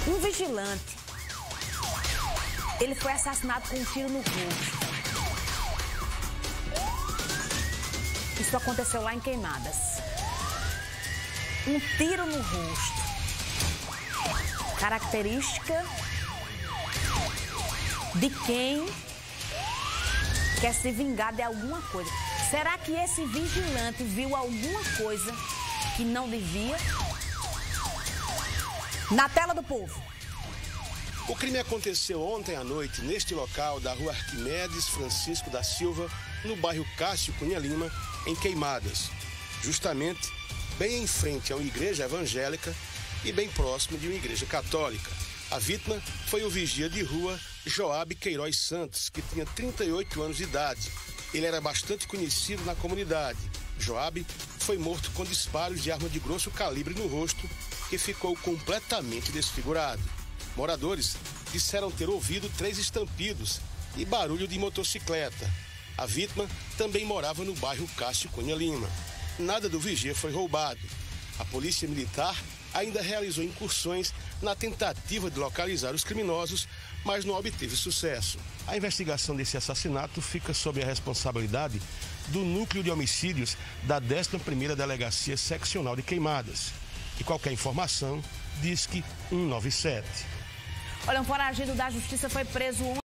Um vigilante, ele foi assassinado com um tiro no rosto. Isso aconteceu lá em Queimadas. Um tiro no rosto. Característica de quem quer se vingar de alguma coisa. Será que esse vigilante viu alguma coisa que não devia? Na tela do povo. O crime aconteceu ontem à noite neste local da rua Arquimedes Francisco da Silva, no bairro Cássio Cunha Lima, em Queimadas. Justamente bem em frente a uma igreja evangélica e bem próximo de uma igreja católica. A vítima foi o vigia de rua Joabe Queiroz Santos, que tinha 38 anos de idade. Ele era bastante conhecido na comunidade. Joabe foi morto com disparos de arma de grosso calibre no rosto, que ficou completamente desfigurado. Moradores disseram ter ouvido 3 estampidos e barulho de motocicleta. A vítima também morava no bairro Cássio Cunha Lima. Nada do vigia foi roubado. A polícia militar ainda realizou incursões na tentativa de localizar os criminosos, mas não obteve sucesso. A investigação desse assassinato fica sob a responsabilidade do Núcleo de Homicídios da 11ª Delegacia Seccional de Queimadas. E qualquer informação, Disque 197. Olha, um foragido da justiça foi preso